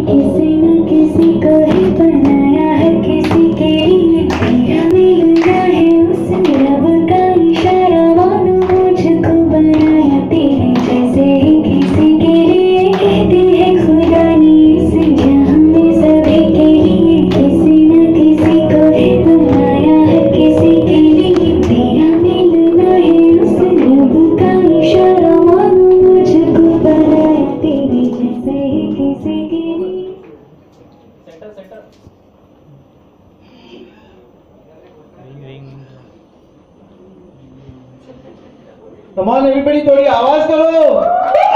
किसी न किसी को ही बनाया है किसी के लिए, तेरा मिलना है उसने रब का इशारा, मानो मुझको बनाया तेरे जैसे ही किसी के लिए, कहती है खुदा ने इस जहां में सभी के लिए, किसी न किसी को ही बनाया है किसी के लिए, तेरा मिलना है उसने रब का इशारा, मानो मुझको बनाया तेरे जैसे ही किसी के लिए। कम ऑन एवरीबॉडी, थोड़ी आवाज करो।